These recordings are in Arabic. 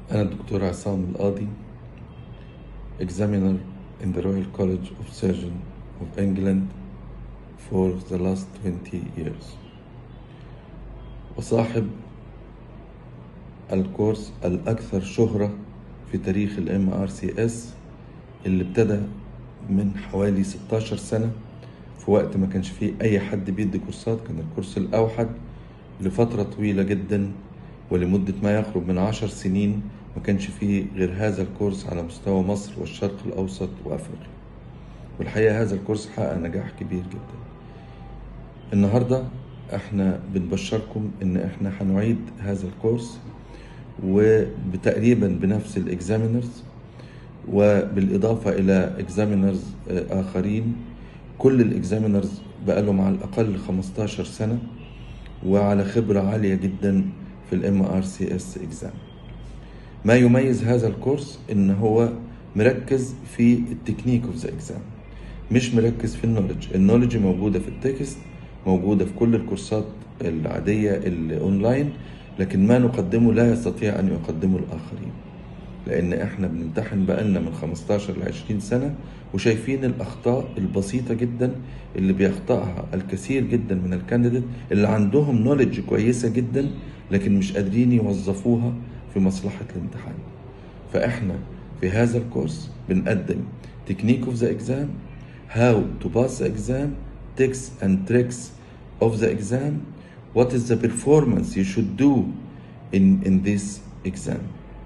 أنا الدكتور عصام القاضي examiner in the Royal College of Surgeons of England for the last 20 years، وصاحب الكورس الأكثر شهرة في تاريخ ال MRCS اللي ابتدى من حوالي 16 سنة، في وقت ما كانش فيه أي حد بيدي كورسات. كان الكورس الأوحد لفترة طويلة جدا ولمدة ما يقرب من 10 سنين ما كانش فيه غير هذا الكورس على مستوى مصر والشرق الأوسط وأفريقيا، والحقيقة هذا الكورس حقق نجاح كبير جدا. النهاردة احنا بنبشركم ان احنا هنعيد هذا الكورس وتقريبا بنفس الاكزامينرز وبالإضافة إلى اكزامينرز آخرين. كل الاكزامينرز بقالهم على الأقل 15 سنة وعلى خبرة عالية جدا في ال MRCS exam. ما يميز هذا الكورس إن هو مركز في التكنيك اوف ذا اكزام، مش مركز في النولج. النولج موجودة في التكست، موجودة في كل الكورسات العادية الأونلاين، لكن ما نقدمه لا يستطيع أن يقدمه الآخرين، لأن إحنا بنمتحن بقالنا من 15 ل 20 سنة وشايفين الأخطاء البسيطة جدا اللي بيخطئها الكثير جدا من الكانديديت اللي عندهم نولج كويسة جدا لكن مش قادرين يوظفوها في مصلحة الامتحان. فإحنا في هذا الكورس بنقدم technique of the exam, how to pass the exam, tips and tricks of the exam, what is the performance you should do in this exam.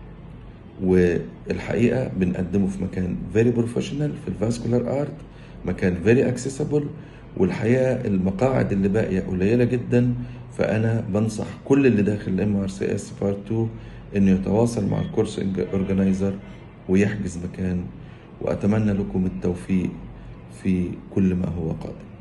والحقيقة بنقدمه في مكان very professional في الفاسكولار ارت، مكان very accessible، والحقيقة المقاعد اللي باقية قليلة جدا. فأنا بنصح كل اللي داخل MRCS Part 2 إنه يتواصل مع الكورس اورجانيزر ويحجز مكان، وأتمنى لكم التوفيق في كل ما هو قادم.